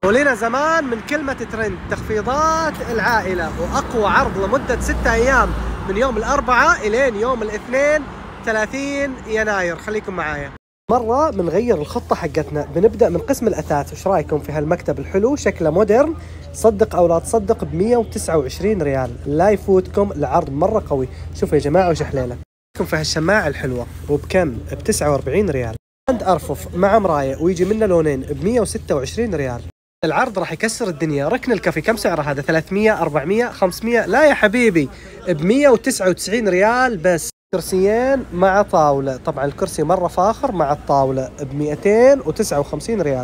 ولنا زمان من كلمة ترند تخفيضات العائلة، وأقوى عرض لمدة 6 أيام من يوم الأربعاء إلين يوم الاثنين 30 يناير. خليكم معايا. مرة بنغير الخطة حقتنا، بنبدأ من قسم الأثاث. وش رايكم في هالمكتب الحلو شكله مودرن؟ صدق أو لا تصدق ب129 ريال. لا يفوتكم العرض مرة قوي. شوفوا يا جماعة وش حليله. في هالشماعة الحلوة وبكم؟ ب49 ريال. عند أرفف مع مراية ويجي منه لونين ب126 ريال. العرض راح يكسر الدنيا. ركن الكافي كم سعره هذا؟ 300 400 500؟ لا يا حبيبي، ب199 ريال بس. كرسيين مع طاولة، طبعا الكرسي مرة فاخر مع الطاولة ب259 ريال.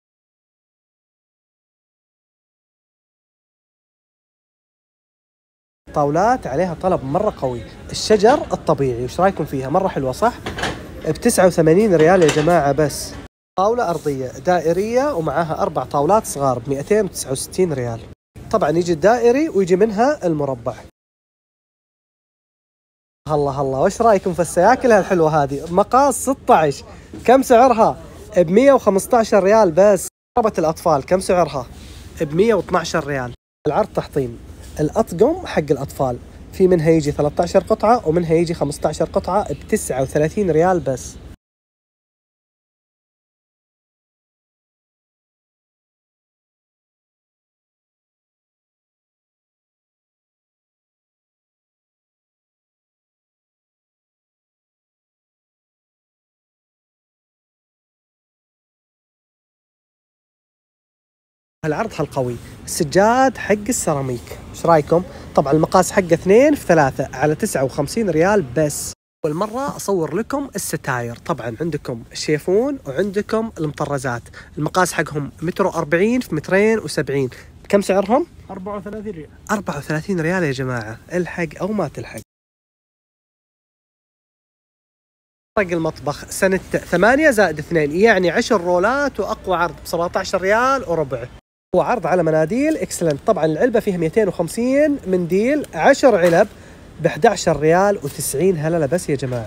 طاولات عليها طلب مرة قوي. الشجر الطبيعي وش رايكم فيها؟ مرة حلوة صح؟ ب89 ريال يا جماعة بس. طاولة أرضية دائرية ومعاها 4 طاولات صغار ب269 ريال. طبعا يجي الدائري ويجي منها المربع. الله الله، وش رايكم في السياكل هالحلوة هذه؟ مقاس 16 كم سعرها؟ ب115 ريال بس. ضربة الأطفال كم سعرها؟ ب112 ريال. العرض تحطيم الأطقم حق الأطفال، في منها يجي 13 قطعة ومنها يجي 15 قطعة ب39 ريال بس. هالعرض هالقوي. السجاد حق السيراميك ايش رايكم؟ طبعا المقاس حقه 2 في 3 على 59 ريال بس. والمرة اصور لكم الستاير. طبعا عندكم الشيفون وعندكم المطرزات، المقاس حقهم 140 في 270. كم سعرهم؟ 34 ريال. 34 ريال يا جماعة. الحق او ما تلحق. طق المطبخ سنة 8 زائد 2 يعني 10 رولات، واقوى عرض ب17 ريال وربع. هو عرض على مناديل اكسلنت. طبعا العلبة فيها 250 منديل، 10 علب ب11 ريال و90 هللة بس يا جماعة.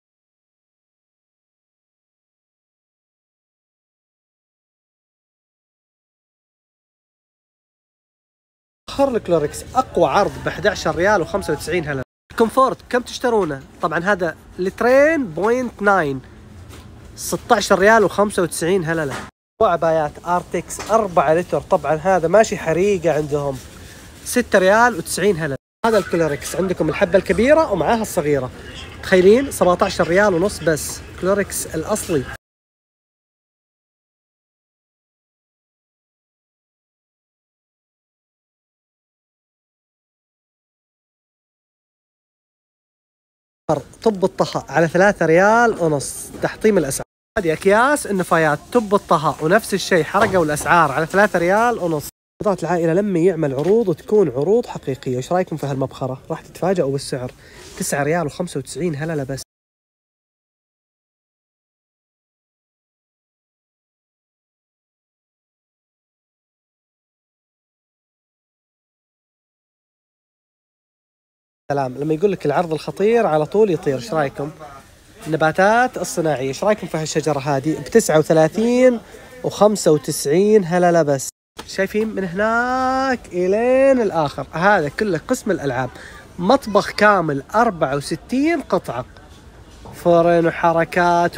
آخر الكلوركس أقوى عرض ب11 ريال و95 هللة. كومفورت كم تشترونه؟ طبعا هذا لترين بوينت 9 16 ريال و95 هللة. وعبايات ارتكس 4 لتر، طبعا هذا ماشي حريقة عندهم 6 ريال و90 هللة. هذا الكلوركس عندكم الحبة الكبيرة ومعاها الصغيرة، تخيلين 17 ريال ونص بس. كلوركس الأصلي. طب الطهى على 3 ريال ونص. تحطيم الأسعار. هذه أكياس النفايات طب الطهى ونفس الشيء حرقوا الأسعار على 3 ريال ونص. قطعة العائلة لما يعمل عروض وتكون عروض حقيقية. ايش رايكم في هالمبخرة؟ راح تتفاجئوا بالسعر. 9 ريال و95 هللة بس. سلام. لما يقول لك العرض الخطير على طول يطير. ايش رايكم؟ النباتات الصناعية. ايش رايكم في هالشجرة هذه؟ ب39 و95 هللة بس. شايفين من هناك الين الاخر هذا كله قسم الالعاب. مطبخ كامل 64 قطعة، فرن وحركات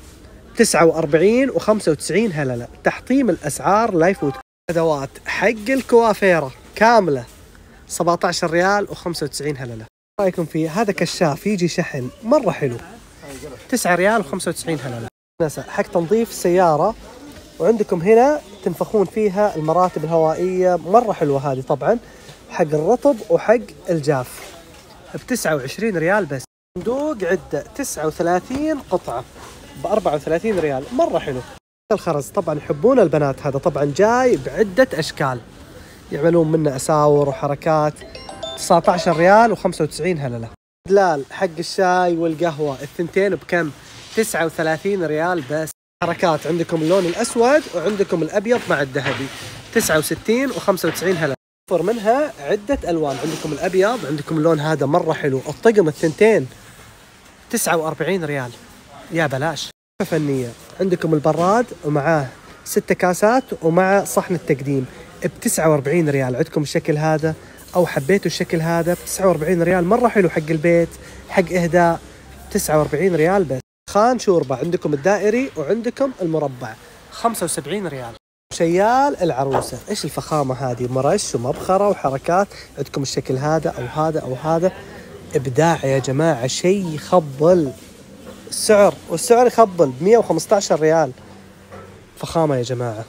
49 و95 هللة. تحطيم الاسعار لا يفوت. ادوات حق الكوافيرة كاملة 17 ريال و95 هللة. رايكم فيه؟ هذا كشاف يجي شحن مرة حلو 9 ريال و95 هللة. حق تنظيف السيارة. وعندكم هنا تنفخون فيها المراتب الهوائية مرة حلوة هذه. طبعا حق الرطب وحق الجاف ب29 ريال بس. صندوق عدة 39 قطعة ب34 ريال مرة حلو. الخرز طبعا يحبون البنات. هذا طبعا جاي بعدة أشكال يعملون منه أساور وحركات 19 ريال و95 هللة. دلال حق الشاي والقهوة الثنتين بكم؟ 39 ريال بس. حركات عندكم اللون الأسود وعندكم الأبيض مع الذهبي 69 و95 هللة. توفر منها عدة ألوان. عندكم الأبيض، عندكم اللون هذا مرة حلو. الطقم الثنتين 49 ريال يا بلاش. فنية. عندكم البراد ومعاه 6 كاسات ومع صحن التقديم ب 49 ريال. عندكم الشكل هذا أو حبيتوا الشكل هذا ب 49 ريال، مرة حلو حق البيت، حق إهداء. 49 ريال بس. خان شوربة، عندكم الدائري وعندكم المربع 75 ريال. شيال العروسة، إيش الفخامة هذه، مرش ومبخرة وحركات. عندكم الشكل هذا أو هذا أو هذا، إبداع يا جماعة، شيء يخبل. والسعر يخبل ب 115 ريال. فخامة يا جماعة.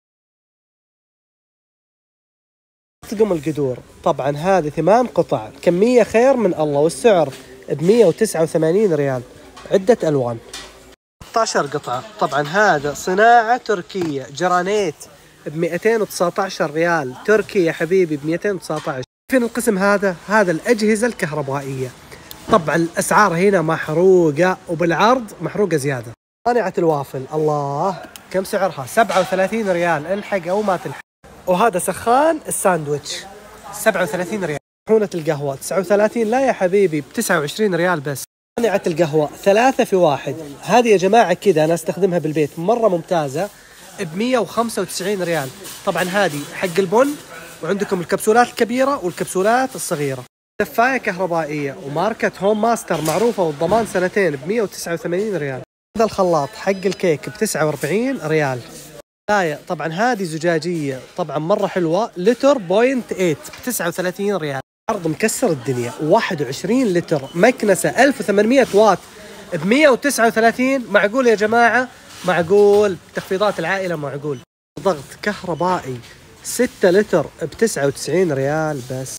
طقم القدور، طبعا هذه 8 قطع، كمية خير من الله، والسعر ب 189 ريال. عدة ألوان، 16 قطعة. طبعا هذا صناعة تركية، جرانيت ب 219 ريال. تركي يا حبيبي ب 219. فين القسم هذا الأجهزة الكهربائية. طبعا الأسعار هنا محروقة، وبالعرض محروقة زيادة. صانعة الوافل، الله كم سعرها؟ 37 ريال. الحق أو ما تلحق. وهذا سخان الساندويتش 37 ريال. طحونة القهوة 39. لا يا حبيبي ب 29 ريال بس. صانعة القهوة 3 في 1. هذه يا جماعة كذا أنا استخدمها بالبيت، مرة ممتازة، ب 195 ريال. طبعا هذه حق البن، وعندكم الكبسولات الكبيرة والكبسولات الصغيرة. دفاية كهربائية وماركة هوم ماستر معروفة، والضمان 2 سنين ب 189 ريال. هذا الخلاط حق الكيك ب 49 ريال. لاية طبعا هذه زجاجية، طبعا مرة حلوة، لتر بوينت 8 ب 39 ريال. عرض مكسر الدنيا، 21 لتر مكنسة 1800 واط ب 139. معقول يا جماعة؟ معقول. تخفيضات العائلة معقول. ضغط كهربائي 6 لتر ب 99 ريال بس.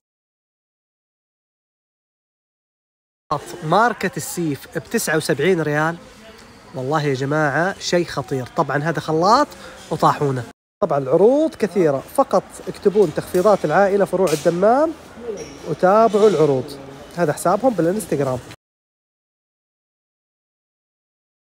ماركة السيف ب 79 ريال. والله يا جماعة شيء خطير. طبعا هذا خلاط وطاحونة. طبعا العروض كثيرة، فقط اكتبون تخفيضات العائلة فروع الدمام وتابعوا العروض. هذا حسابهم بالانستغرام.